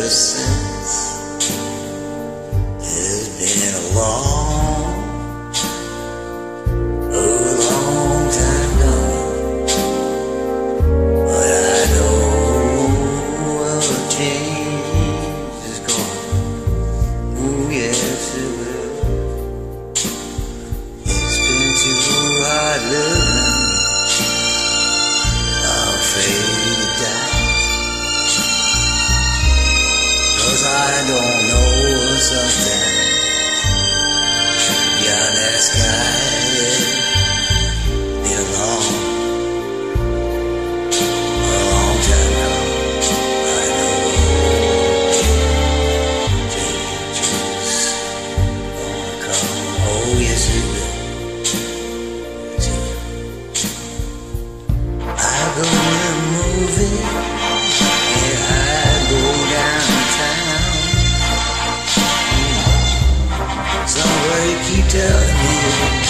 since. It's been a long time coming, but I know a change is coming. Ooh, yes it will. It's been too hard living, I'm afraid to die, 'cause I don't know sometimes beyond that sky. Been a long time now. I know changes gonna come. Oh yes it will. I go to the movie, yeah, I go downtown. Somebody keep telling me